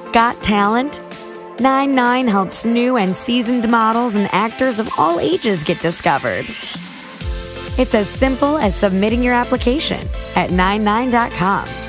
Got talent? Nine9 helps new and seasoned models and actors of all ages get discovered. It's as simple as submitting your application at nine9.com.